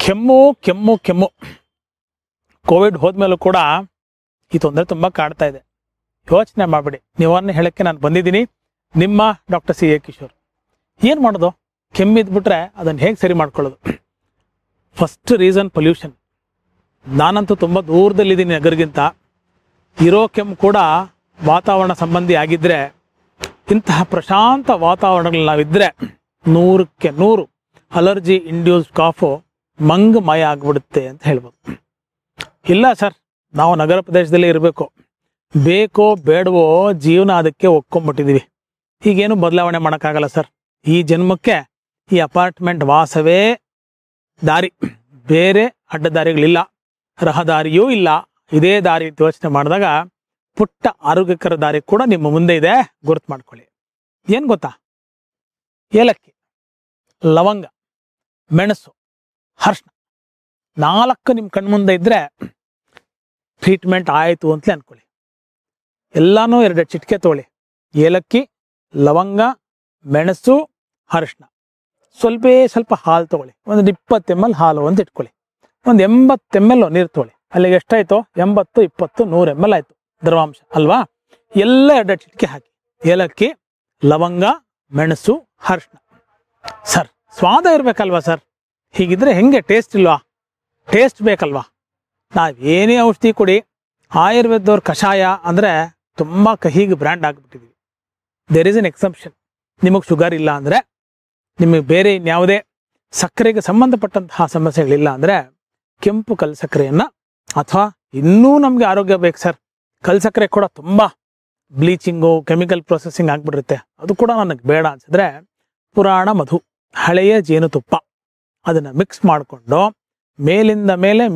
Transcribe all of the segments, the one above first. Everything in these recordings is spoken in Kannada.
ಕೆಮ್ಮು ಕೆಮ್ಮು ಕೆಮ್ಮು ಕೋವಿಡ್ ಹೋದ್ಮೇಲೂ ಕೂಡ ಈ ತೊಂದರೆ ತುಂಬ ಕಾಡ್ತಾ ಇದೆ. ಯೋಚನೆ ಮಾಡಬೇಡಿ, ನಿವಾರಣೆ ಹೇಳಕ್ಕೆ ನಾನು ಬಂದಿದ್ದೀನಿ. ನಿಮ್ಮ ಡಾಕ್ಟರ್ ಸಿ ಎ ಕಿಶೋರ್. ಏನು ಮಾಡೋದು? ಕೆಮ್ಮಿದ್ಬಿಟ್ರೆ ಅದನ್ನು ಹೇಗೆ ಸರಿ ಮಾಡ್ಕೊಳ್ಳೋದು? First reason pollution. ನಾನಂತೂ ತುಂಬ ದೂರದಲ್ಲಿದ್ದೀನಿ ನಗರಗಿಂತ. ಇರೋ ಕೆಮ್ಮು ಕೂಡ ವಾತಾವರಣ ಸಂಬಂಧಿ ಆಗಿದ್ದರೆ, ಇಂತಹ ಪ್ರಶಾಂತ ವಾತಾವರಣಗಳಲ್ಲಿ ನಾವಿದ್ದರೆ 100ಕ್ಕೆ 100 ಅಲರ್ಜಿ ಇಂಡ್ಯೂಸ್ಡ್ ಕಾಫು ಮಂಗಮಯ ಆಗಿಬಿಡುತ್ತೆ ಅಂತ ಹೇಳ್ಬೋದು. ಇಲ್ಲ ಸರ್, ನಾವು ನಗರ ಪ್ರದೇಶದಲ್ಲೇ ಇರಬೇಕು, ಬೇಕೋ ಬೇಡವೋ ಜೀವನ ಅದಕ್ಕೆ ಒಕ್ಕೊಂಬಿಟ್ಟಿದ್ದೀವಿ, ಹೀಗೇನು ಬದಲಾವಣೆ ಮಾಡೋಕ್ಕಾಗಲ್ಲ ಸರ್. ಈ ಜನ್ಮಕ್ಕೆ ಈ ಅಪಾರ್ಟ್ಮೆಂಟ್ ವಾಸವೇ ದಾರಿ, ಬೇರೆ ಅಡ್ಡದಾರಿಗಳಿಲ್ಲ, ರಹದಾರಿಯೂ ಇಲ್ಲ. ಇದೇ ದಾರಿ ಯೋಚನೆ ಮಾಡಿದಾಗ ಪುಟ್ಟ ಆರೋಗ್ಯಕರ ದಾರಿ ಕೂಡ ನಿಮ್ಮ ಮುಂದೆ ಇದೆ, ಗುರುತು ಮಾಡ್ಕೊಳ್ಳಿ. ಏನು ಗೊತ್ತಾ? ಏಲಕ್ಕಿ, ಲವಂಗ, ಮೆಣಸು, ಅರಿಶಿನ 4 ನಿಮ್ಮ ಕಣ್ಮುಂದೆ ಇದ್ರೆ ಟ್ರೀಟ್ಮೆಂಟ್ ಆಯಿತು ಅಂತಲೇ ಅನ್ಕೊಳ್ಳಿ. ಎಲ್ಲಾನು 2 ಚಿಟಿಕೆ ತಗೊಳ್ಳಿ. ಏಲಕ್ಕಿ, ಲವಂಗ, ಮೆಣಸು, ಅರಿಶಿನ, ಸ್ವಲ್ಪ ಹಾಲು ತಗೊಳ್ಳಿ. ಒಂದು 20 ml ಹಾಲು ಅಂತ ಇಟ್ಕೊಳ್ಳಿ. ಒಂದು 80 ml ನೀರು ತಗೊಳ್ಳಿ. ಅಲ್ಲಿಗೆ ಎಷ್ಟಾಯ್ತು? 80, 20, 100 ml ಆಯ್ತು ದ್ರವಾಂಶ ಅಲ್ವಾ? ಎಲ್ಲ 2 ಚಿಟಿಕೆ ಹಾಕಿ. ಏಲಕ್ಕಿ, ಲವಂಗ, ಮೆಣಸು, ಅರಿಶಿನ. ಸರ್, ಸ್ವಾದ ಇರ್ಬೇಕಲ್ವಾ ಸರ್? ಹೀಗಿದ್ರೆ ಹೆಂಗೆ? ಟೇಸ್ಟ್ ಇಲ್ವಾ? ಟೇಸ್ಟ್ ಬೇಕಲ್ವಾ? ನಾವೇನೇ ಔಷಧಿ ಕೊಡಿ, ಆಯುರ್ವೇದದವ್ರ ಕಷಾಯ ಅಂದರೆ ತುಂಬ ಕಹಿಗೆ ಬ್ರ್ಯಾಂಡ್ ಆಗಿಬಿಟ್ಟಿದ್ವಿ. There is an exception. ನಿಮಗೆ ಶುಗರ್ ಇಲ್ಲ ಅಂದರೆ, ನಿಮಗೆ ಬೇರೆ ಇನ್ಯಾವುದೇ ಸಕ್ಕರೆಗೆ ಸಂಬಂಧಪಟ್ಟಂತಹ ಸಮಸ್ಯೆಗಳಿಲ್ಲ ಅಂದರೆ, ಕೆಂಪು ಕಲ್ಸಕ್ಕರೆಯನ್ನು, ಅಥವಾ ಇನ್ನೂ ನಮಗೆ ಆರೋಗ್ಯ ಬೇಕು ಸರ್, ಕಲ್ಸಕ್ಕರೆ ಕೂಡ ತುಂಬ ಬ್ಲೀಚಿಂಗು, ಕೆಮಿಕಲ್ ಪ್ರೊಸೆಸಿಂಗ್ ಆಗಿಬಿಟ್ಟಿರುತ್ತೆ, ಅದು ಕೂಡ ನನಗೆ ಬೇಡ ಅನ್ಸಿದ್ರೆ ಪುರಾಣ ಮಧು, ಹಳೆಯ ಜೇನುತುಪ್ಪ, ಅದನ್ನು ಮಿಕ್ಸ್ ಮಾಡಿಕೊಂಡು ಮೇಲಿಂದ ಮೇಲೆ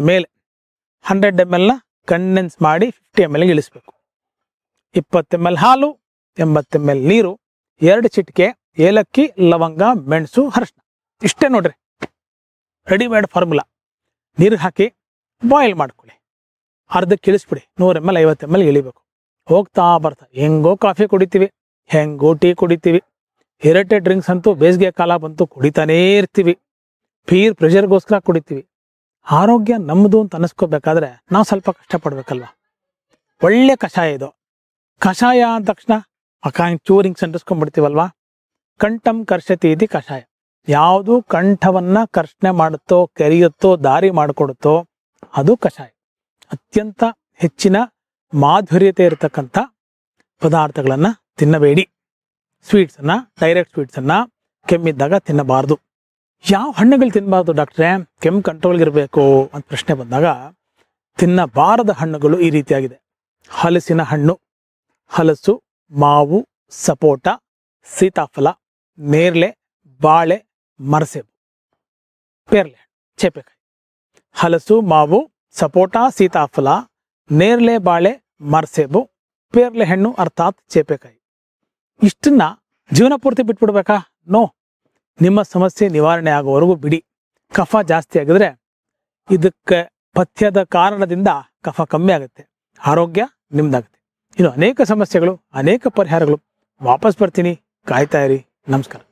100 ml ಕಂಡೆನ್ಸ್ ಮಾಡಿ 50 ml ಇಳಿಸ್ಬೇಕು. 20 ml ಹಾಲು, 80 ml ನೀರು, 2 ಚಿಟಿಕೆ ಏಲಕ್ಕಿ, ಲವಂಗ, ಮೆಣಸು, ಅರಿಶಿನ. ಇಷ್ಟೇ ನೋಡ್ರಿ, ರೆಡಿಮೇಡ್ ಫಾರ್ಮುಲಾ. ನೀರಿಗೆ ಹಾಕಿ ಬಾಯ್ಲ್ ಮಾಡ್ಕೊಳ್ಳಿ. ಅರ್ಧಕ್ಕೆ ಇಳಿಸ್ಬಿಡಿ. 100 ml 50 ml ಇಳಿಬೇಕು. ಹೋಗ್ತಾ ಬರ್ತಾ ಹೆಂಗೋ ಕಾಫಿ ಕುಡಿತೀವಿ, ಹೆಂಗೋ ಟೀ ಕುಡಿತೀವಿ, ಇರಟೆಡ್ ಡ್ರಿಂಕ್ಸ್ ಅಂತೂ ಬೇಸಿಗೆ ಕಾಲ ಬಂತು ಕುಡಿತಾನೇ ಇರ್ತೀವಿ, ಪೀರ್ ಪ್ರೆಷರ್ಗೋಸ್ಕರ ಕುಡಿತೀವಿ. ಆರೋಗ್ಯ ನಮ್ಮದು ಅಂತ ಅನಿಸ್ಕೋಬೇಕಾದ್ರೆ ನಾವು ಸ್ವಲ್ಪ ಕಷ್ಟಪಡ್ಬೇಕಲ್ವ? ಒಳ್ಳೆ ಕಷಾಯ ಇದು. ಕಷಾಯ ಅಂದ ತಕ್ಷಣ ಚೂರು ಹಿಂಗೆ ಸಂಡಿಸ್ಕೊಂಡ್ಬಿಡ್ತೀವಲ್ವಾ? ಕಂಠಂ ಕರ್ಷತಿ ಇದು ಕಷಾಯ. ಯಾವುದು ಕಂಠವನ್ನ ಕರ್ಷಣೆ ಮಾಡುತ್ತೋ, ಕೆರೆಯುತ್ತೋ, ದಾರಿ ಮಾಡಿಕೊಡುತ್ತೋ ಅದು ಕಷಾಯ. ಅತ್ಯಂತ ಹೆಚ್ಚಿನ ಮಾಧುರ್ಯತೆ ಇರತಕ್ಕಂಥ ಪದಾರ್ಥಗಳನ್ನು ತಿನ್ನಬೇಡಿ. ಸ್ವೀಟ್ಸನ್ನು, ಡೈರೆಕ್ಟ್ ಸ್ವೀಟ್ಸನ್ನು ಕೆಮ್ಮಿದ್ದಾಗ ತಿನ್ನಬಾರ್ದು. ಯಾವ ಹಣ್ಣುಗಳು ತಿನ್ನಬಾರ್ದು ಡಾಕ್ಟ್ರೇ? ಕೆಮ್ಮು ಕಂಟ್ರೋಲ್ಗಿರಬೇಕು ಅಂತ ಪ್ರಶ್ನೆ ಬಂದಾಗ ತಿನ್ನಬಾರದ ಹಣ್ಣುಗಳು ಈ ರೀತಿಯಾಗಿದೆ. ಹಲಸಿನ ಹಣ್ಣು, ಹಲಸು, ಮಾವು, ಸಪೋಟ, ಸೀತಾಫಲ, ನೇರಳೆ, ಬಾಳೆ, ಮರಸೇಬು, ಪೇರಳೆ, ಚೇಪೆಕಾಯಿ. ಹಲಸು, ಮಾವು, ಸಪೋಟ, ಸೀತಾಫಲ, ನೇರಳೆ, ಬಾಳೆ, ಮರಸೇಬು, ಪೇರಳೆ ಹಣ್ಣು ಅರ್ಥಾತ್ ಚೇಪೆಕಾಯಿ. ಇಷ್ಟನ್ನ ಜೀವನ ಪೂರ್ತಿ ಬಿಟ್ಬಿಡ್ಬೇಕಾ? ನೋ. ನಿಮ್ಮ ಸಮಸ್ಯೆ ನಿವಾರಣೆ ಆಗುವವರೆಗೂ ಬಿಡಿ. ಕಫ ಜಾಸ್ತಿ ಆಗಿದ್ರೆ ಇದಕ್ಕೆ ಪಥ್ಯದ ಕಾರಣದಿಂದ ಕಫ ಕಮ್ಮಿ ಆಗುತ್ತೆ, ಆರೋಗ್ಯ ನಿಮ್ದಾಗುತ್ತೆ. ಇನ್ನು ಅನೇಕ ಸಮಸ್ಯೆಗಳು, ಅನೇಕ ಪರಿಹಾರಗಳು. ವಾಪಸ್ ಬರ್ತೀನಿ, ಕಾಯ್ತಾ ಇರಿ. ನಮಸ್ಕಾರ.